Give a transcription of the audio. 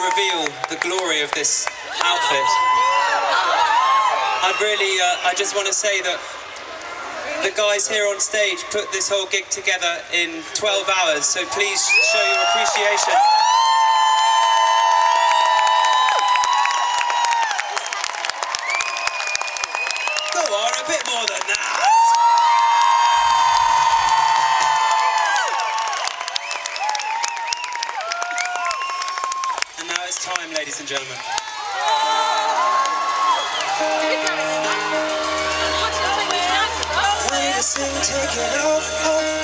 reveal the glory of this outfit, I just want to say that the guys here on stage put this whole gig together in 12 hours, so please show your appreciation. Go on, a bit more than that. And now it's time, ladies and gentlemen. Take it off.